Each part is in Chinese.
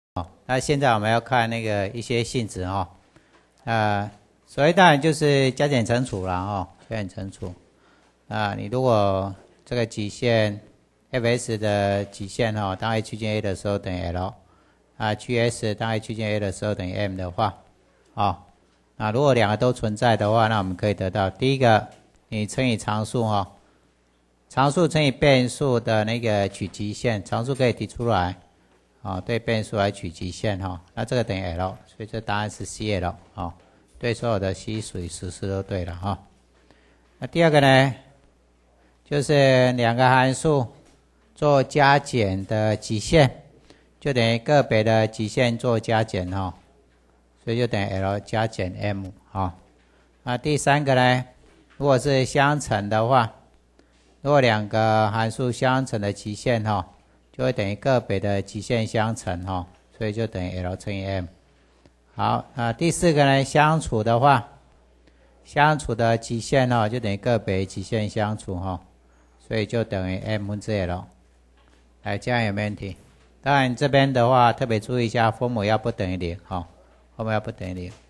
那现在我们要看那个一些性质所谓当然就是加减乘除啦加减乘除。你如果这个极限 fs 的极限当 a 趋间 a 的时候等于 l，GS 当 a 趋间 a 的时候等于 m 的话，如果两个都存在的话，那我们可以得到第一个，你乘以常数常数乘以变数的那个取极限，常数可以提出来。对变数来取极限那这个等于 L， 所以这答案是 CL 对所有的 C 属于实式都对了那第二个呢，就是两个函数做加减的极限，就等于个别的极限做加减所以就等于 L 加减 M 那第三个呢，如果是相乘的话，如果两个函数相乘的极限就会等于个别的极限相乘所以就等于 L 乘以 M。好，那第四个呢，相除的话，相除的极限就等于个别极限相除所以就等于 M 分之 L。来，这样有没有问题？当然这边的话特别注意一下，分母要不等于0分母要不等于0。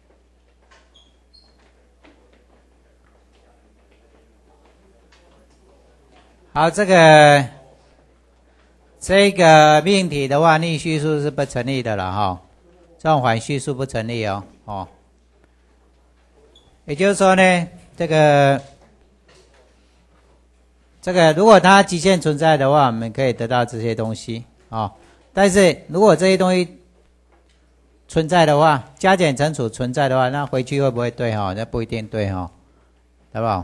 好，这个命题的话，逆序数是不成立的了这种反序数不成立也就是说呢，这个如果它极限存在的话，我们可以得到这些东西但是如果这些东西存在的话，加减乘除存在的话，那回去会不会对那不一定对好不好？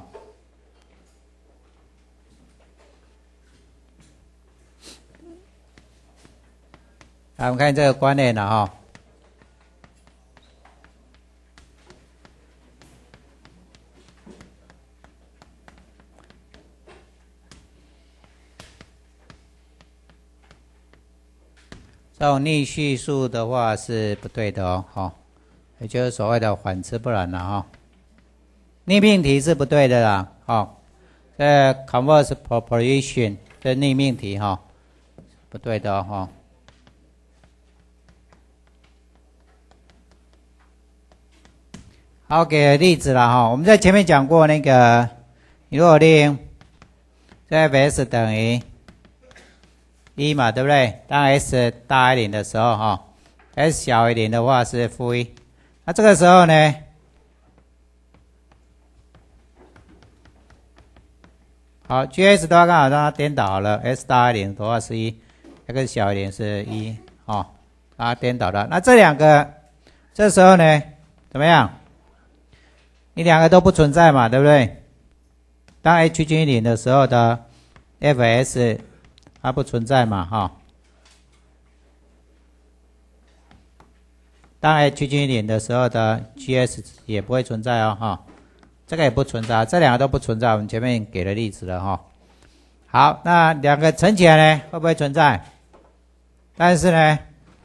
我们看这个观念了这种逆序数的话是不对的也就是所谓的反之不然了逆命题是不对的啦这 converse proposition 这逆命题不对的好，给个例子了我们在前面讲过那个，你如果令 fs 等于1嘛，对不对？当 s 大于0的时候s 小于0的话是-1。那这个时候呢，好 ，GS 的话刚好让它颠倒了 ，s 大于0的话是1，x 小于0是1让它颠倒了。那这两个，这时候呢，怎么样？你两个都不存在嘛，对不对？当 a 趋近于0的时候的 fs 它不存在嘛当 a 趋近于0的时候的 gs 也不会存在这个也不存在，这两个都不存在，我们前面给了例子了好，那两个乘起来呢，会不会存在？但是呢，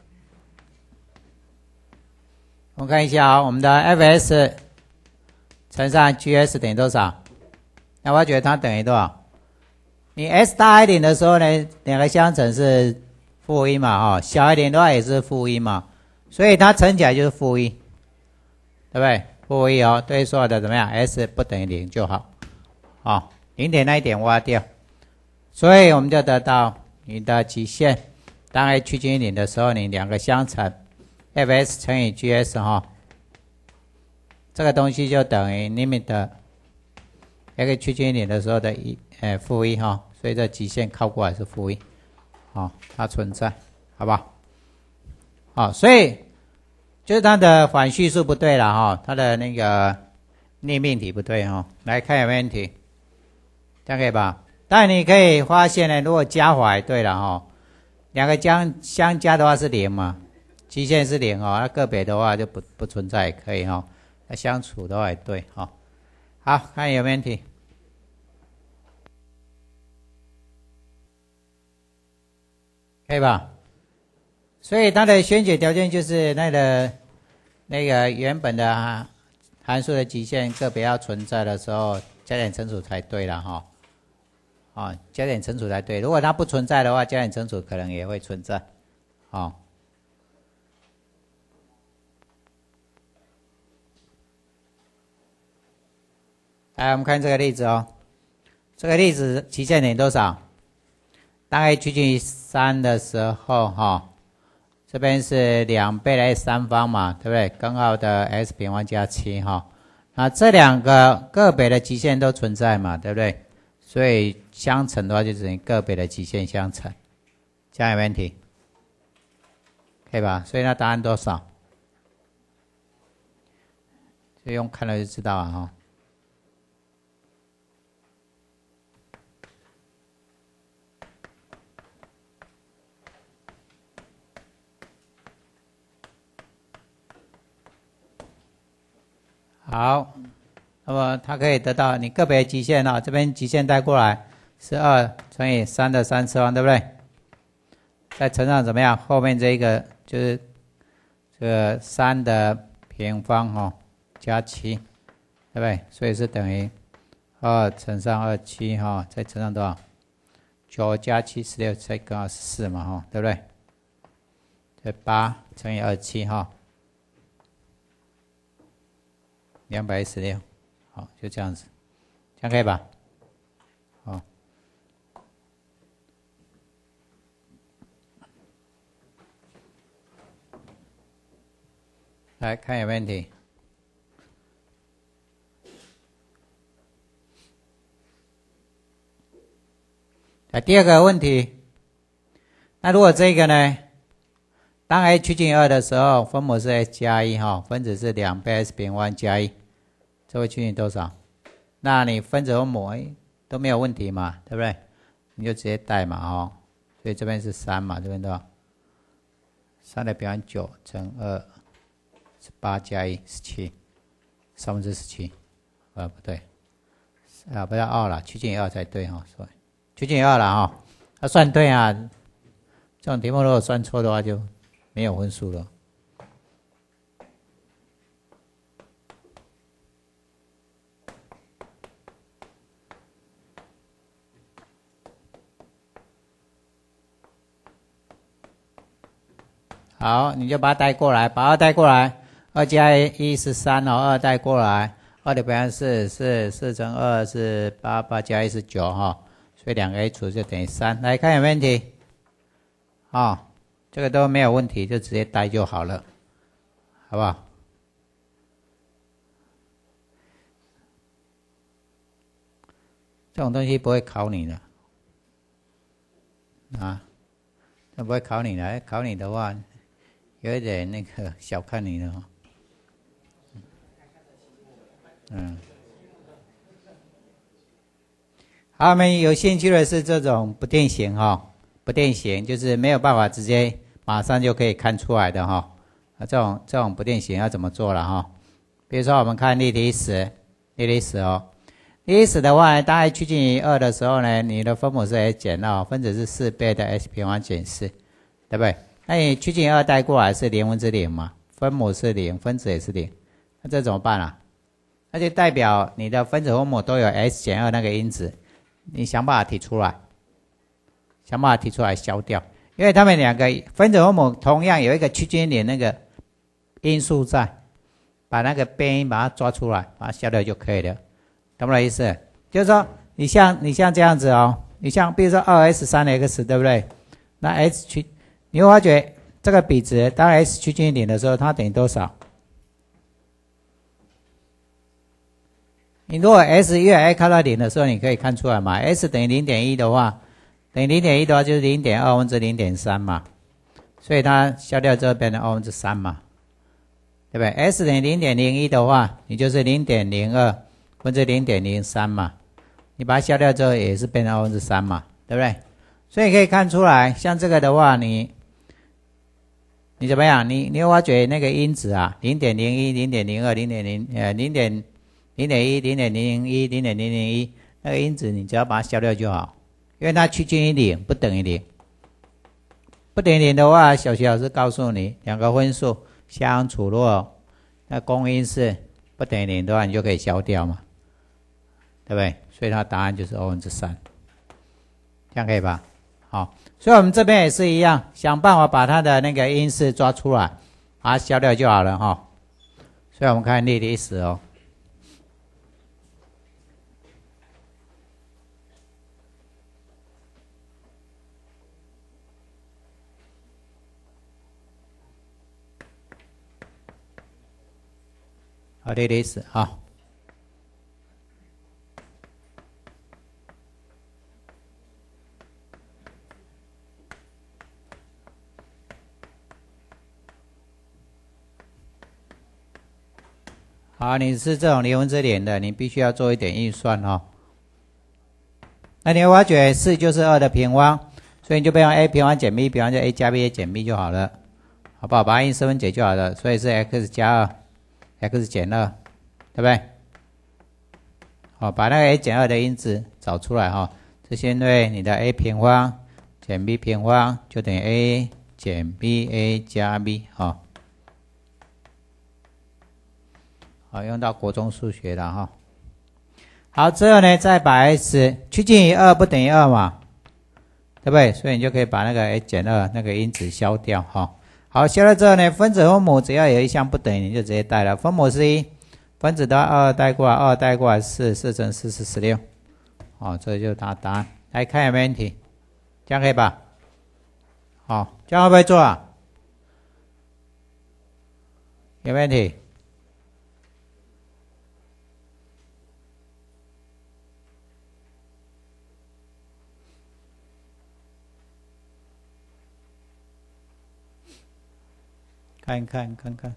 我们看一下我们的 fs 乘上 gs 等于多少？那我觉得它等于多少？你 s 大于0的时候呢，两个相乘是-1嘛小于0的话也是-1嘛，所以它乘起来就是-1，对不对？-1对所有的怎么样 ？s 不等于0就好0点那一点挖掉，所以我们就得到你的极限，当 a 趋近于0的时候，你两个相乘 fs 乘以 gs 这个东西就等于 limit x 趋近于0的时候的-1所以这极限靠过来是-1它存在，好不好？所以就是它的反序数不对了它的那个逆命题不对来看有没有问题？这样可以吧？当然你可以发现呢，如果加法也对了两个相加的话是0嘛，极限是0那个别的话就不存在也可以那相处的话也对好，看有没有问题？可以吧？所以它的选解条件就是那个原本的函数的极限个别要存在的时候，加减乘除才对了加减乘除才对。如果它不存在的话，加减乘除可能也会存在来，我们看这个例子哦。这个例子极限点多少？当 a 趋近于3的时候，这边是2倍的 s 三方嘛，对不对？根号的 s 平方加7哈。那这两个个别的极限都存在嘛，对不对？所以相乘的话就等于个别的极限相乘，这样有没问题？可以吧？所以那答案多少？就用看了就知道了哈。好，那么它可以得到你个别极限这边极限带过来是2乘以3的3次方，对不对？再乘上怎么样？后面这个就是这个3的平方加7，对不对？所以是等于2乘上27再乘上多少？9加7 16，再根号14嘛对不对？这8乘以27216，好，就这样子，这样可以吧？好，来看有没有问题。来，第二个问题，那如果这个呢？当 a 趋近于2的时候，分母是 s 加1分子是2倍 s 平方加1，这会趋近于多少？那你分子分母都没有问题嘛，对不对？你就直接代嘛所以这边是3嘛，这边多少？3的平方9乘2是8加1 17，17，不对，不要2了，趋近于2才对所以趋近于2了要算对啊。这种题目如果算错的话就没有分数了。好，你就把它带过来，把2带过来，2加1是32带过来，2的平方是4乘2是8，8加1是9所以2个 a 除就等于3。来看有没有问题？这个都没有问题，就直接带就好了，好不好？这种东西不会考你的这不会考你的，考你的话有一点那个小看你了好，我们有兴趣的是这种不定型不定型就是没有办法直接马上就可以看出来的这种不定型要怎么做了比如说我们看例题10例题10的话，当 a 趋近于2的时候呢，你的分母是 s 减分子是4倍的 s 平方减4，对不对？那你趋近于2带过来是0分之0嘛，分母是0，分子也是0，那这怎么办啊？那就代表你的分子分母都有 s 减2那个因子，你想办法提出来，消掉，因为它们两个分子分母同样有一个趋近于0那个因数在，把那个变因把它抓出来，把它消掉就可以了。懂不懂意思？就是说你像这样子你像比如说 2s3x 对不对？那 s 你会发觉这个比值当 s 趋近于0的时候，它等于多少？你如果 s 越来越靠到0的时候，你可以看出来嘛 ，s 等于 0.1 的话，就是 0.2分之 0.3 嘛，所以它消掉之后变成2分之3嘛，对不对 ？s 等于 0.01 的话，你就是 0.02分之 0.03 嘛，你把它消掉之后也是变成2分之3嘛，对不对？所以可以看出来，像这个的话，你怎么样？你会发觉那个因子0.01、0.02、0.01、0.001那个因子，你只要把它消掉就好，因为它趋近于0，不等于0。不等于0的话，小学老师告诉你，两个分数相除，如果那公因是不等于0的话，你就可以消掉嘛。对不对？所以它答案就是2分之3，这样可以吧？好，所以我们这边也是一样，想办法把它的那个因式抓出来，把它消掉就好了所以我们看例题10 好，这里是啊。好，你是这种离文之联的，你必须要做一点运算哦。那你会发觉4就是2的平方，所以你就变成 a 平方减 b 平方就 a 加 b 减 b 就好了，好不好？把它因式分解就好了，所以是 x 加2 x 减2，对不对？好，把那个 a 减2的因子找出来哈。这是因为你的 a 平方减 b 平方就等于 a 减 b a 加 b 哈。好，用到国中数学了哈。好，之后呢，再把 x 趋近于2不等于2嘛，对不对？所以你就可以把那个 a 减2那个因子消掉哈。好，消了之后呢，分子分母只要有一项不等于，你就直接带了。分母是1，分子的话2带过来，2带过来4，4乘4是16。好，这就是答案。来看有没有问题？这样可以吧？好，这样会不会做啊？有没有问题？看看。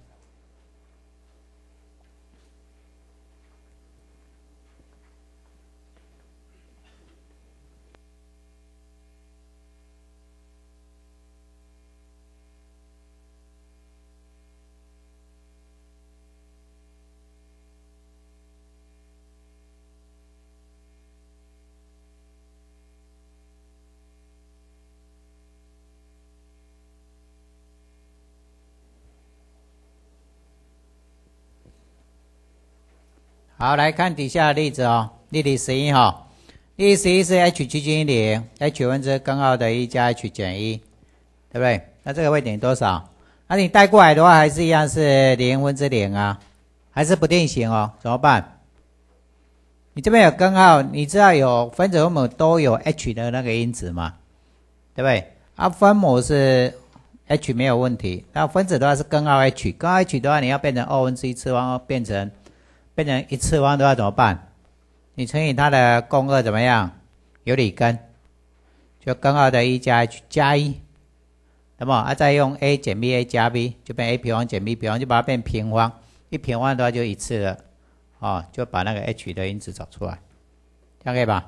好，来看底下的例子哦，例题11哈。例题11是 h 趋近于0 ，h 分之根号的1加 h 减1，对不对？那这个会等于多少？那你带过来的话，还是一样是0分之0啊，还是不定型哦？怎么办？你这边有根号，你知道有分子分母都有 h 的那个因子嘛，对不对？啊，分母是 h 没有问题，那分子的话是根号 h， 根号 h 的话，你要变成2分之1次方，变成1次方的话怎么办？你乘以它的共2怎么样？有理根，就根号的1加 h 加1，那么再用 a 减 b a 加 b， 就变 a 平方减 b 平方，就把它变平方，一平方的话就1次了，就把那个 h 的因子找出来，这样可以吧？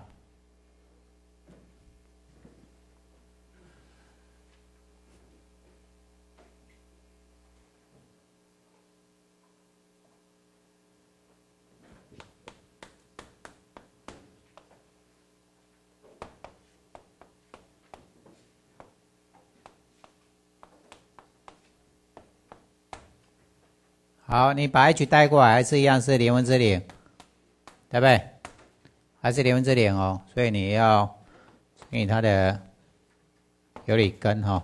好，你把 h 带过来，还是一样是0分之0，对不对？还是0分之0哦，所以你要乘以它的有理根哈，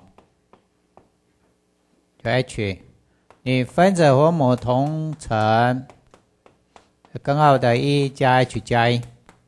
就 h， 你分子分母同乘根号的1加 h 加1，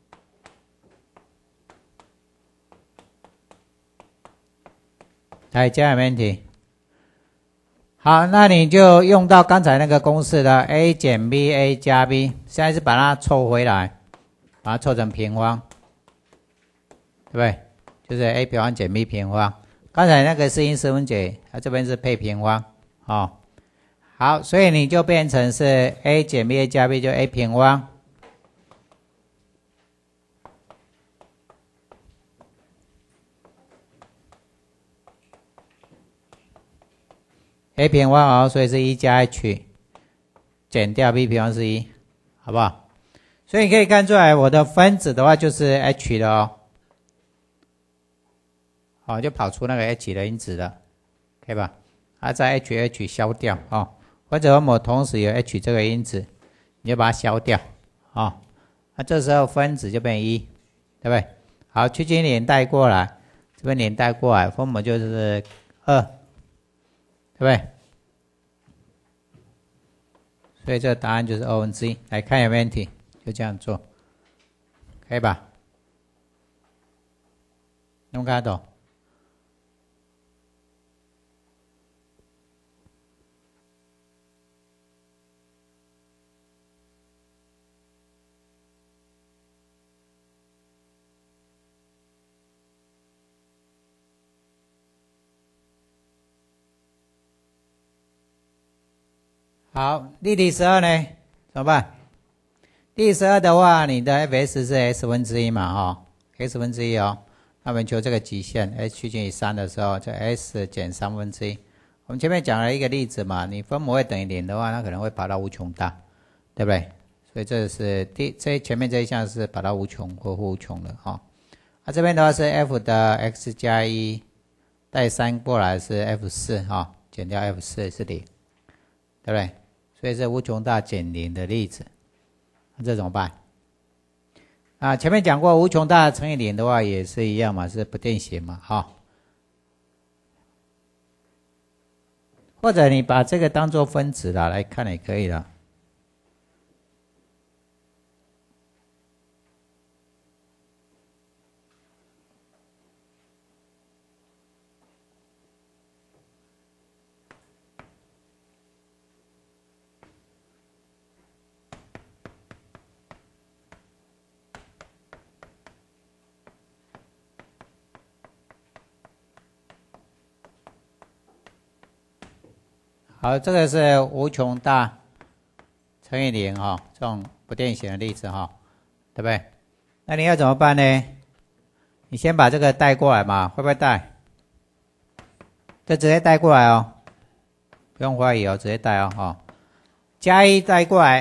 来，这样有没问题？好，那你就用到刚才那个公式的 a 减 b a 加 b， 现在是把它凑回来，把它凑成平方，对不对？就是 a 平方减 b 平方。刚才那个是因式分解，它这边是配平方，好，所以你就变成是 a 减 b a 加 b 就 a 平方。a 平方所以是1加 h 减掉 b 平方是1，好不好？所以你可以看出来，我的分子的话就是 h 的哦，好，就跑出那个 h 的因子了，可以吧？在 h 消掉哦，分子分母同时有 h 这个因子，你就把它消掉那这时候分子就变1，对不对？好，趋近连带过来，这边连带过来，分母就是2，对不对？所以这个答案就是2分之1。来看有没有问题，就这样做，可以吧？能看得懂？ 好，例题12呢，怎么办？例题12的话，你的 fs 是 s 分之一嘛，x 分之一哦。那我们求这个极限 s 趋近于3的时候，就 s 减3分之一。我们前面讲了一个例子嘛，你分母会等于0的话，它可能会跑到无穷大，对不对？所以这是前面这一项是跑到无穷或无穷的哈。这边的话是 f 的 x 加1带3过来是 f4哈，减掉 f4是0，对不对？所以是无穷大减0的例子，那这怎么办？前面讲过无穷大乘以0的话也是一样嘛，是不定型嘛，或者你把这个当作分子啦来看也可以了。好，这个是无穷大乘以0这种不定型的例子对不对？那你要怎么办呢？你先把这个带过来嘛，会不会带？这直接带过来哦，不用怀疑哦，直接带哦加1带过来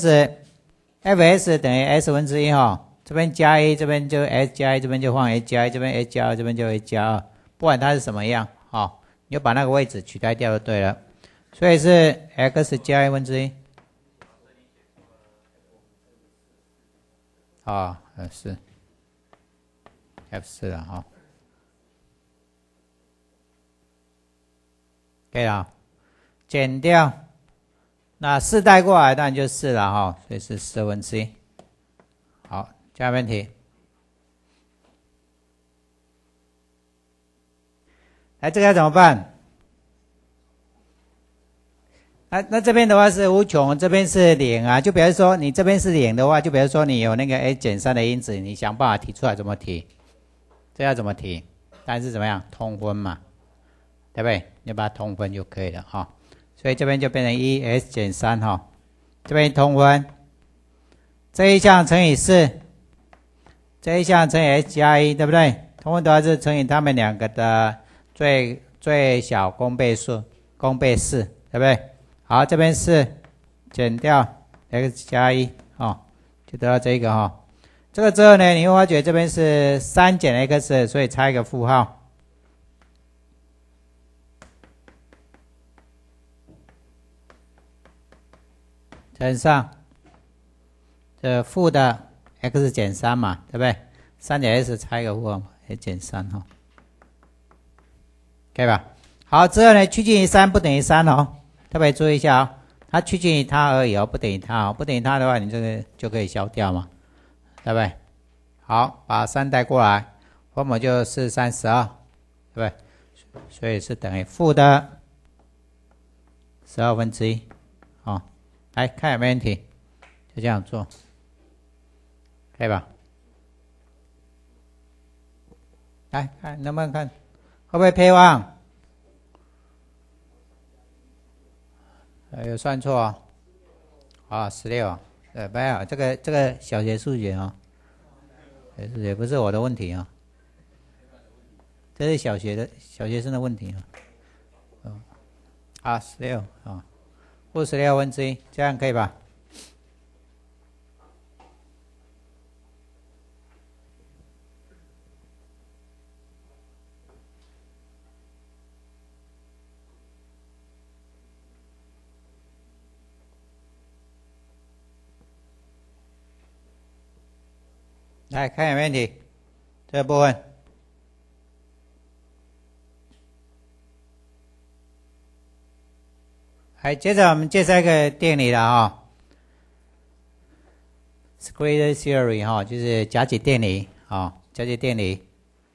fs 等于 s 分之一这边加1，这边就 s 加1，这边就换 s 加1，这边 s 加2，这边就 s 加2，不管它是什么样你就把那个位置取代掉就对了。所以是 x 加1分之一是 F4 了可以了，减掉那4带过来当然就4了所以是4分之一。好，下面题，来这个要怎么办？那这边的话是无穷，这边是0就比如说你这边是0的话，就比如说你有那个 s 减3的因子，你想办法提出来怎么提？这要怎么提？但是怎么样通分嘛，对不对？你把它通分就可以了所以这边就变成1s 减3这边通分，这一项乘以4，这一项乘以 s 加1，对不对？通分的话是乘以它们两个的最小公倍数，公倍4，对不对？好，这边4减掉 x 加1就得到这个这个之后呢，你会发觉这边是3减 x， 所以差一个负号，乘上这负的 x 减3嘛，对不对？3减 s 差一个负号嘛， s 减3可以吧？好，之后呢，趋近于3不等于3特别注意一下它趋近于它而已不等于它不等于它的话，你这个就可以消掉嘛，对不对？好，把3带过来，分母就是4×3=12，对不对？所以是等于负的12分之一来看有没有问题，就这样做，可以吧？来看能不能看，会不会配忘？有算错16没有，这个小学数学也不是我的问题这是小学生的问题16负16分之一，这样可以吧？来看有没有问题，这个部分。接着我们介绍一个定理了Square Theory 就是假解定理假解定理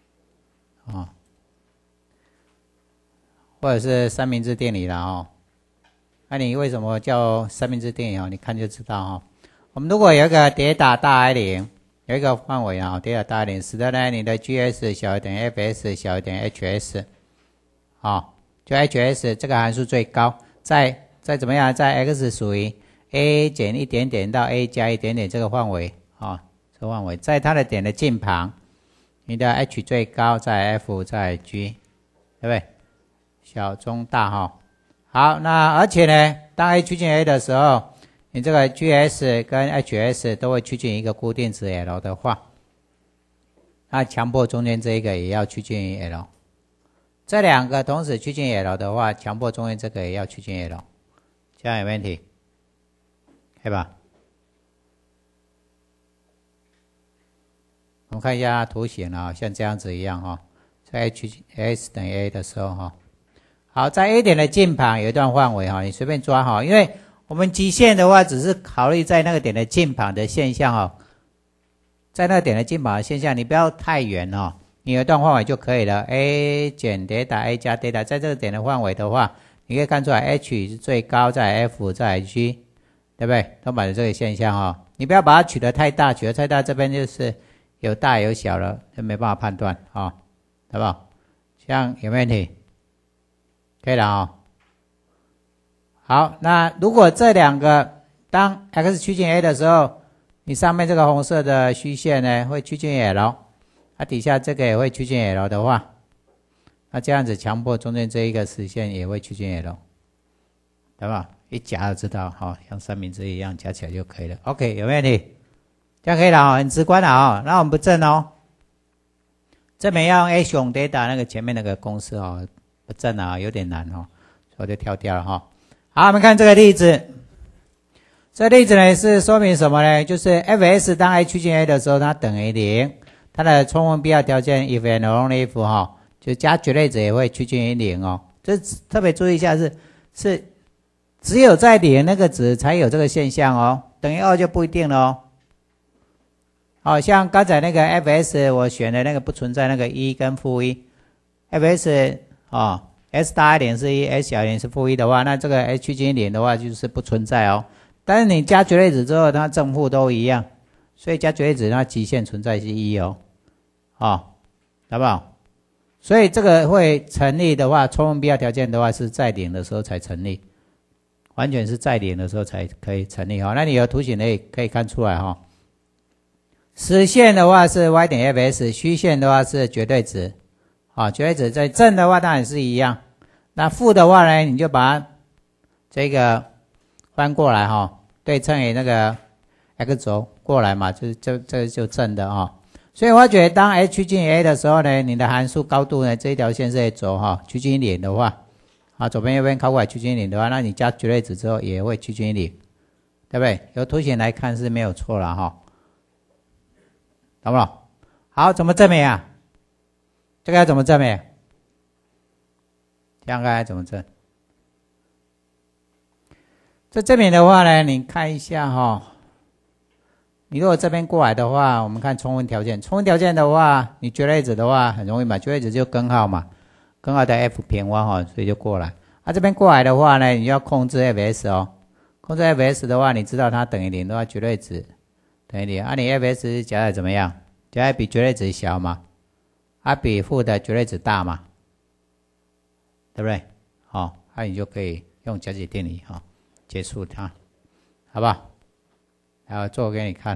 或者是三明治定理了那你为什么叫三明治定理你看就知道我们如果有一个叠打大 I 0，有一个范围叠打大 I 0，使得呢你的 GS 小于等于 FS 小于等于 HS就 HS 这个函数最高，在在怎么样，在 x 属于 a 减一点点到 a 加一点点这个范围这个范围，在它的点的近旁，你的 h 最高，在 f， 在 g， 对不对？小中大好，那而且呢，当 a 趋近 a 的时候，你这个 gs 跟 hs 都会趋近一个固定值 l 的话，那强迫中间这一个也要趋近于 l。这两个同时趋近 l 的话，强迫中间这个也要趋近 l， 这样有问题？可以吧？我们看一下图形像这样子一样在 hs 等于 a 的时候好，在 A 点的近旁有一段范围你随便抓因为我们极限的话只是考虑在那个点的近旁的现象在那个点的近旁的现象，你不要太远你有一段范围就可以了。A 减 delta A 加 delta， 在这个点的范围的话，你可以看出来 H 是最高，在 F， 在 G， 对不对？都满足这个现象你不要把它取得太大，取得太大这边就是有大有小了，就没办法判断好不好？这样有没有问题？可以了好，那如果这两个当 x 趋近 a 的时候，你上面这个红色的虚线呢会趋近 l， 底下这个也会趋近 l 的话，那这样子强迫中间这一个实线也会趋近 l， 对吧？一夹就知道像三明治一样夹起来就可以了。OK， 有没有问题？这样可以了很直观了那我们不正这边要用 a 熊 delta 那个前面那个公式不正有点难所以我就跳掉了好，我们看这个例子。这个例子呢是说明什么呢？就是 fs 当 a 趋近 a 的时候，它等于0，它的充分必要条件 if and only if 就加绝对值也会趋近于0这特别注意一下是只有在0那个值才有这个现象等于2就不一定了像刚才那个 fs 我选的那个不存在那个1跟负1 fs s 大一点是1 s 小一点是负1的话，那这个 h 趋近0的话就是不存在但是你加绝对值之后，它正负都一样，所以加绝对值它极限存在是1好不好？所以这个会成立的话，充分必要条件的话是在0的时候才成立，完全是在0的时候才可以成立那你有图形的可以看出来实线的话是 y 点 fs， 虚线的话是绝对值绝对值在正的话当然是一样，那负的话呢，你就把它这个翻过来对称于那个 x 轴过来嘛，这就正的所以我觉得当 h 趋近 a 的时候呢，你的函数高度呢这一条线是 a 轴趋近0的话左边右边靠过来趋近0的话，那你加绝对值之后也会趋近0，对不对？由图形来看是没有错了懂不懂？好，怎么证明这个要怎么证明？这样该怎么证？这证明的话呢，你看一下你如果这边过来的话，我们看充分条件。充分条件的话，你绝对值的话很容易嘛，绝对值就根号嘛，根号的 f 平方所以就过来。这边过来的话呢，你要控制 fs 控制 fs 的话，你知道它等于0的话，绝对值等于0你 fs 加的怎么样？加的比绝对值小嘛，比负的绝对值大嘛，对不对？那你就可以用假解定理结束它，好不好？然后做给你看。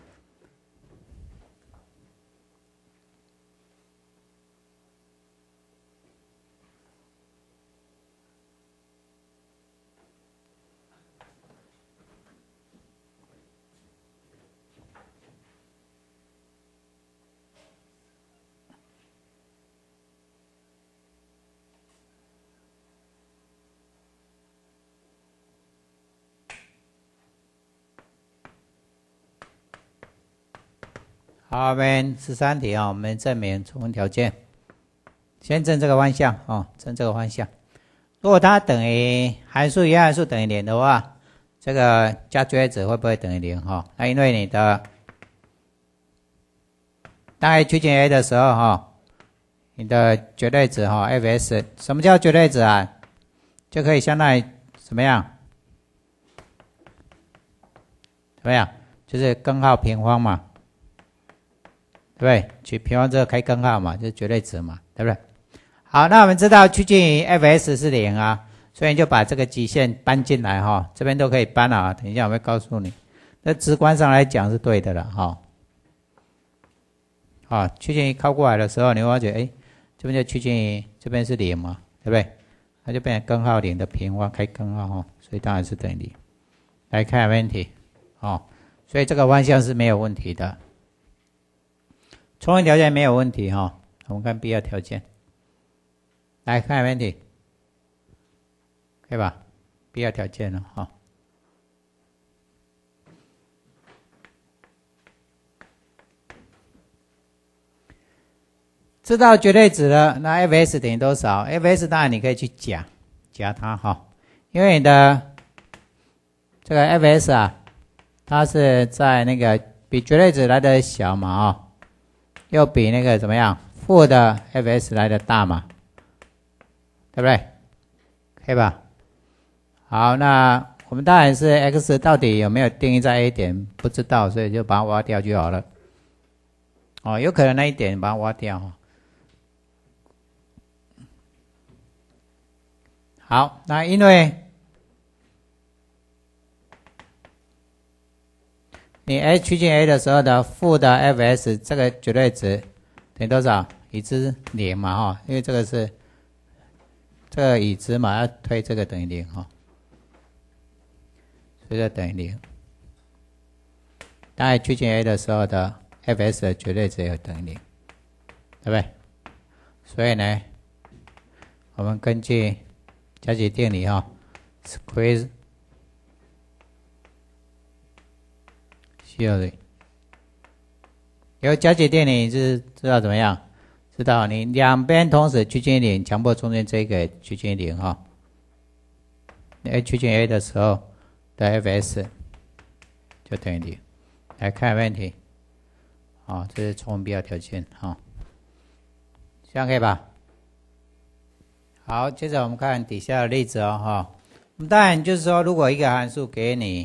好，我们13题我们证明充分条件。先证这个方向证这个方向。如果它等于函数原函数等于0的话，这个加绝对值会不会等于0那因为你的当 a 趋近 a 的时候你的绝对值fs， 什么叫绝对值就可以相当于怎么样？怎么样？就是根号平方嘛。对不对？取平方之后开根号嘛，就是绝对值嘛，对不对？好，那我们知道趋近于 fs 是0 所以你就把这个极限搬进来哈，这边都可以搬啊，等一下我会告诉你。那直观上来讲是对的了哈。啊，趋近于靠过来的时候，你会发觉，哎，这边就趋近于这边是0嘛，对不对？它就变成根号0的平方开根号哈，所以当然是等于0。来看问题，哦，所以这个方向是没有问题的。充分条件没有问题哈，我们看必要条件。来看问题，可以吧？必要条件了哈。知道绝对值了，那 fs 等于多少 ？fs 当然你可以去加它哈，因为你的这个 fs 啊，它是在那个比绝对值来的小嘛啊，又比那个怎么样负的 fs 来的大嘛，对不对？可以吧？好，那我们当然是 x 到底有没有定义在 A 点不知道，所以就把它挖掉就好了。哦，有可能那一点把它挖掉哈。好，那因为你 h 趋近 A 的时候的负的 fs 这个绝对值等于多少？已知0嘛哈，因为这个是这个已知嘛，要推这个等于0哈，所以这等于0。当 h 趋近 A 的时候的 fs 的绝对值也等于0，对不对？所以呢，我们根据加几定理哈 ，squeeze theory， 有加几定理是知道怎么样？知道你两边同时趋近0，强迫中间这个趋近0哈。h 趋近 A 的时候的 fs 就等于0。来看问题，好，这是充分必要条件哈，这样可以吧？好，接着我们看底下的例子哦哈。我们当然就是说，如果一个函数给你，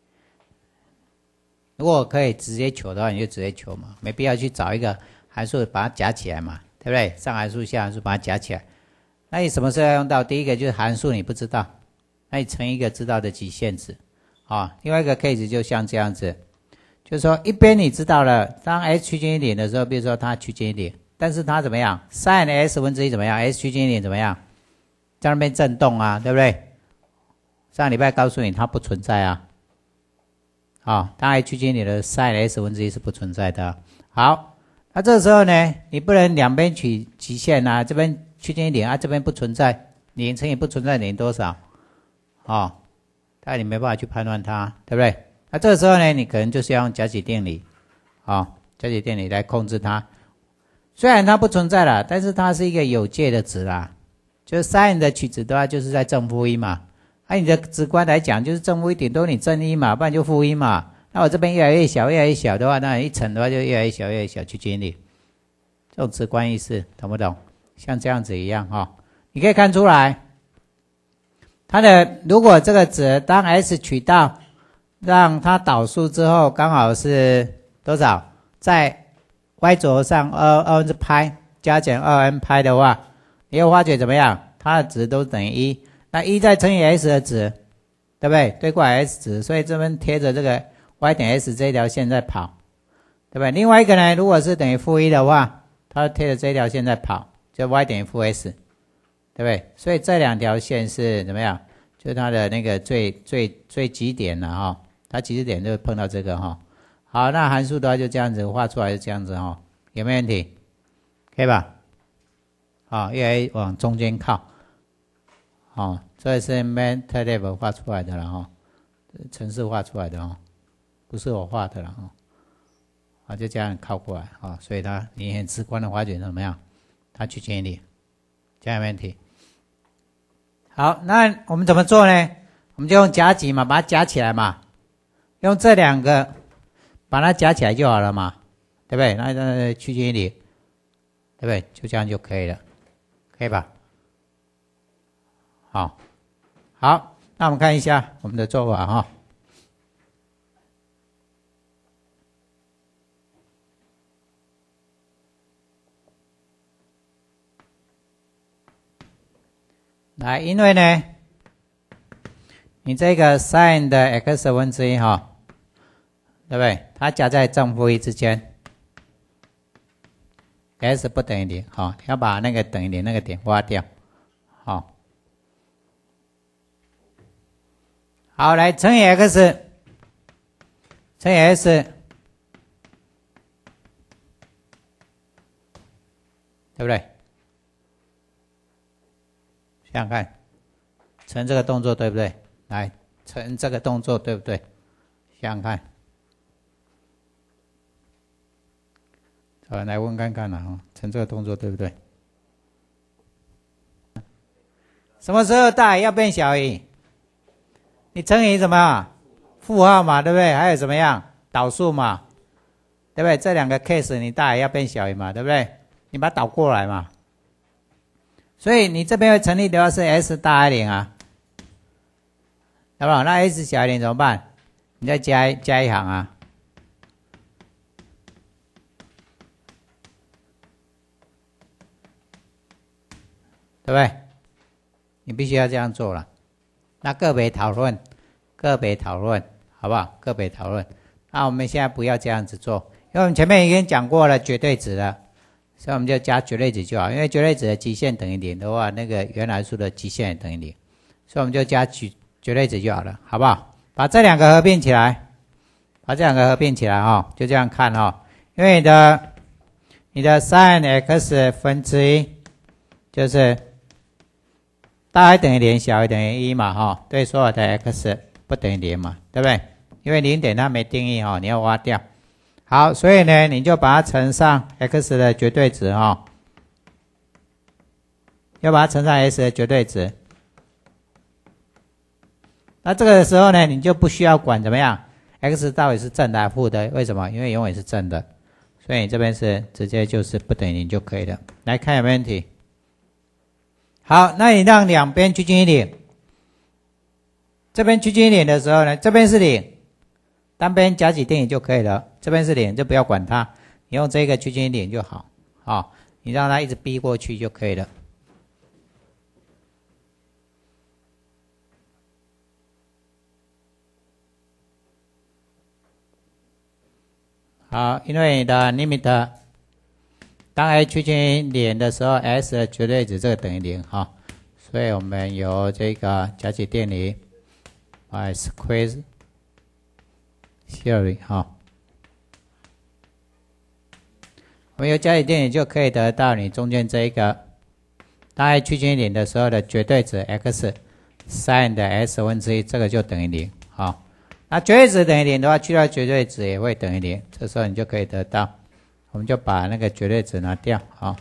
如果可以直接求的话，你就直接求嘛，没必要去找一个函数把它夹起来嘛，对不对？上函数下函数把它夹起来。那你什么时候要用到？第一个就是函数你不知道，那你乘一个知道的极限值啊。另外一个 case 就像这样子，就是说一边你知道了，当 h 趋近于0的时候，比如说它趋近于0，但是它怎么样 ？sin s 分之1怎么样 ？s 趋近于0怎么样？在那边震动啊，对不对？上礼拜告诉你它不存在啊。好，当 h 趋近于0的 sin s 分之1是不存在的。好，那这时候呢，你不能两边取极限啊，这边趋近于0啊，这边不存在，0乘以不存在等于多少？哦，但你没办法去判断它，对不对？那这个时候呢，你可能就是要用夹挤定理，夹挤定理来控制它。虽然它不存在了，但是它是一个有界的值啦，就是 sin 的取值的话，就是在正负1嘛。按你的直观来讲，就是正负1顶多你正1嘛，不然就负1嘛。那我这边越来越小，越来越小的话，那一乘的话就越来越小，越来越小，趋近于0。这种直观意思懂不懂？像这样子一样哈，你可以看出来，它的如果这个值当 s 取到让它导数之后，刚好是多少？在 y 轴上2分之派加减2n 派的话，你会发觉怎么样？它的值都等于1。那1再乘以 s 的值，对不对？对过来 s 值，所以这边贴着这个 y 等于 s 这条线在跑，对不对？另外一个呢，如果是等于负1的话，它贴着这条线在跑，就 y 等于负 s， 对不对？所以这两条线是怎么样？就是它的那个最极点了哈，它极值点就碰到这个哈。好，那函数的话就这样子画出来，是这样子哈，有没有问题？可以吧？好，越来越往中间靠。哦，这是 MATLAB 画出来的了哈，程式画出来的哦，不是我画的了哈。啊，就这样靠过来啊，所以它你很直观的发觉怎么样？它趋近于0，这样没问题。好，那我们怎么做呢？我们就用夹挤嘛，把它夹起来嘛，用这两个把它夹起来就好了嘛，对不对？那趋近于0，对不对？就这样就可以了，可以吧？好，好，那我们看一下我们的做法哈。来，因为呢， 你这个 sin 的 x 分之一哈，对不对？它夹在正负一之间 ，s 不等于0，好，要把那个等于0那个点挖掉，好，好，来乘以 x 乘以 s， 对不对？想想看，乘这个动作对不对？来，乘这个动作对不对？想想看。来问看看啦，乘这个动作对不对？什么时候大于要变小于？你乘以什么？负号嘛，对不对？还有怎么样？导数嘛，对不对？这两个 case 你大于要变小于嘛，对不对？你把它导过来嘛。所以你这边会成立的话是 s 大于0啊，好不好？那 s 小于0怎么办？你再加一行啊。对不对？你必须要这样做了。那个别讨论，好不好？个别讨论。那我们现在不要这样子做，因为我们前面已经讲过了绝对值了，所以我们就加绝对值就好。因为绝对值的极限等于0的话，那个原来数的极限也等于0，所以我们就加绝对值就好了，好不好？把这两个合并起来，就这样看哦。因为你的 sin x 分之一就是大于等于0，小于等于1嘛，哈，对所有的 x 不等于0嘛，对不对？因为0点它没定义哈，你要挖掉。好，所以呢，你就把它乘上 x 的绝对值哈，要把它乘上 s 的绝对值。那这个时候呢，你就不需要管怎么样 x 到底是正的还是负的，为什么？因为永远是正的，所以你这边是直接就是不等于0就可以了。来看有没有问题？好，那你让两边趋近于0，这边趋近于0的时候呢，这边是0，单边加几定理就可以了。这边是0，就不要管它，你用这个趋近于0就好。好，你让它一直逼过去就可以了。好，因为你的 limit 当 a 趋近于0的时候 ，s 的绝对值这个等于0哈，所以我们由这个加几定理 by square theory 哈，我们由加几定理就可以得到你中间这一个当 a 趋近于0的时候的绝对值 x sin 的 s 分之一，这个就等于0好。那绝对值等于0的话，去掉绝对值也会等于0，这时候你就可以得到。我们就把那个绝对值拿掉，好，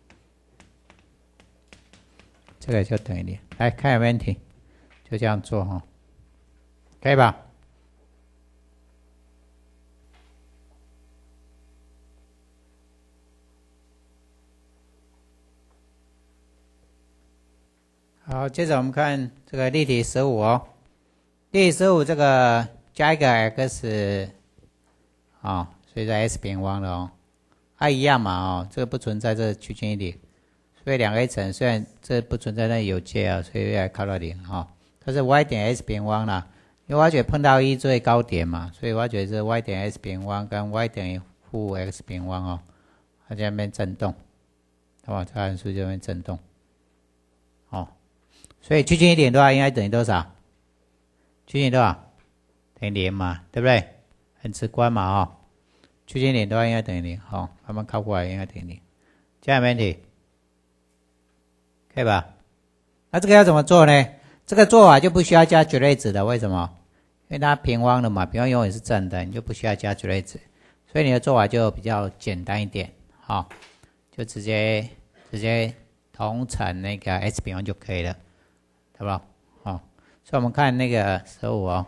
这个就等于0。来看有没有问题，就这样做哈，可以吧？好，接着我们看这个例题15哦，例题15这个加一个 x 啊，所以在 s 平方了哦。一样嘛哦，这个不存在这趋近于0，所以两个一乘，虽然这不存在那有界啊，所以要靠到0哈。它是 y 点 s 平方啦，因为 y 觉碰到1最高点嘛，所以 y 觉是 y 点 s 平方跟 y 等于负 x 平方哦，它在那边震动，好吧？这函数就在那边震动，哦，所以趋近于0的话，应该等于多少？趋近于多少？等于0嘛，对不对？很直观嘛哦。趋近于0的话应该等于0，好，慢慢靠过来应该等于0，这样没问题，可以吧？那这个要怎么做呢？这个做法就不需要加绝对值的，为什么？因为它平方的嘛，平方永远是正的，你就不需要加绝对值，所以你的做法就比较简单一点，好，就直接同乘那个 s 平方就可以了，好不好？好，所以我们看那个15哦。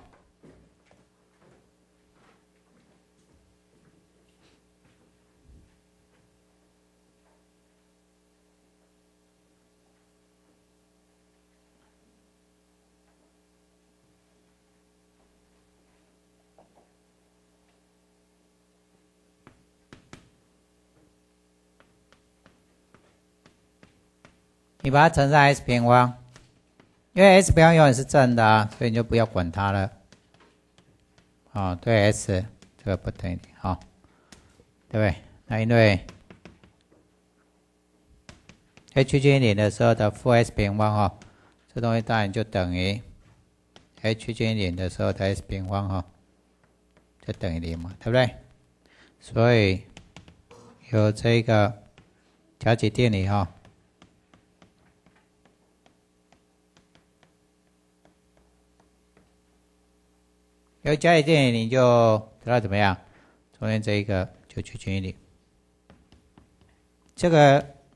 你把它乘上 s 平方， 因为 S 平方永远是正的啊，所以你就不要管它了。哦，对 S 这个不等于零，好，对不对？那因为 h 减0的时候的负 S 平方哈，这东西当然就等于 h 减0的时候的 S 平方哈，就等于0嘛，对不对？所以有这个调节定理哈。有加一定理，你就得到怎么样？中间这一个就趋近于0。这个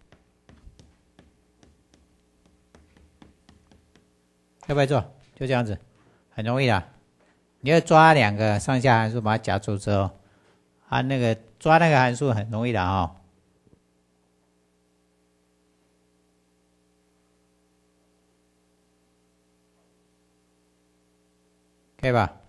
要不要做？就这样子，很容易啦。你要抓两个上下函数，把它夹住之后，那个抓那个函数很容易的哦。可以吧？